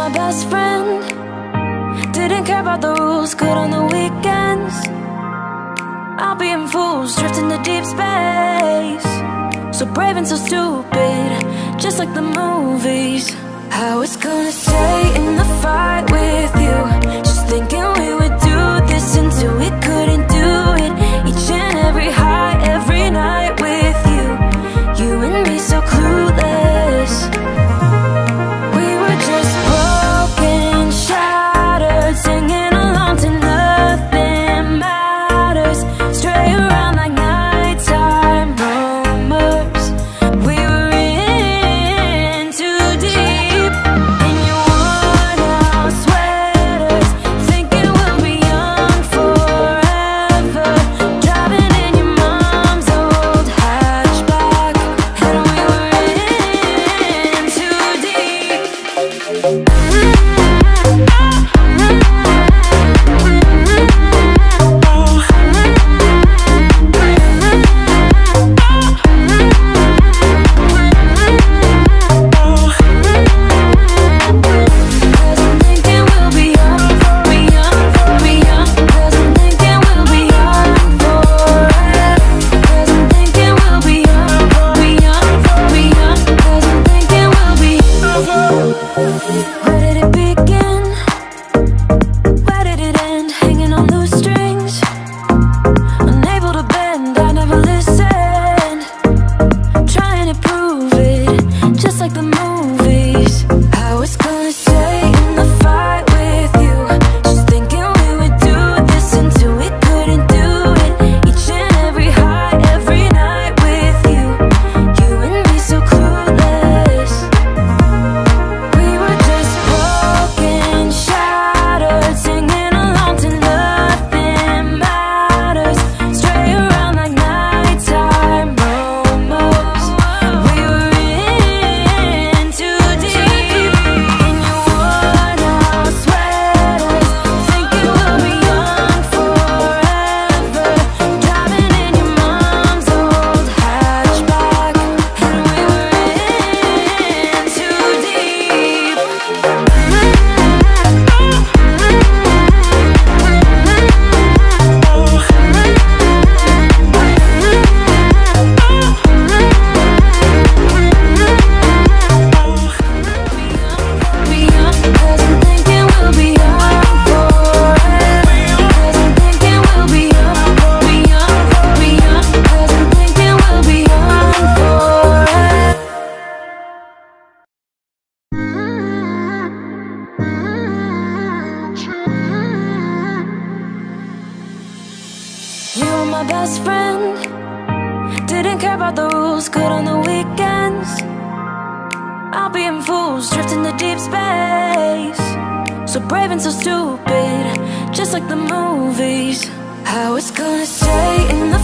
my best friend. Didn't care about the rules, good on the weekends. I'll be in fools, drifting to deep space. So brave and so stupid, just like the movies. I was gonna stay in the fight with you, just thinking we would do this until we couldn't do it. Each and every high, every night with you, you and me so clueless. We were just broken, shattered, singing along to nothing matters. Stray around like nighttime rumors. We were in too deep. In your worn-out sweaters, thinking we'll be young forever. Driving in your mom's old hatchback, and we were in too deep. Where did it begin? Where did it end? Hanging on loose strings, unable to bend, I never listened. Trying to prove it, just like the movies. I was gonna stay in the fight with you, just thinking we would do this until we couldn't do it. Each and every high, every night with you, you and me so clueless. We were just broken, shattered, singing along to nothing matters. Stray around like nighttime rumors. We were in too deep. In your worn-out sweaters, thinking we'll be young forever. Driving in your mom's old hatchback, and we were in too deep. Be young, 'cause I'm thinking we'll be young forever. 'Cause I'm thinking we'll be young, 'cause I'm thinking we'll be young forever. You were my best friend. Didn't care about the rules, good on the weekends. I'll be in fools, drifting to deep space. So brave and so stupid, just like the movies. I was gonna stay in the